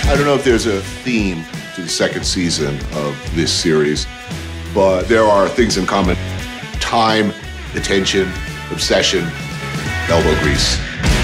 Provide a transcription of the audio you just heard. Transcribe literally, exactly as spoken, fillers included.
I don't know if there's a theme to the second season of this series, but there are things in common. Time, attention, obsession, elbow grease.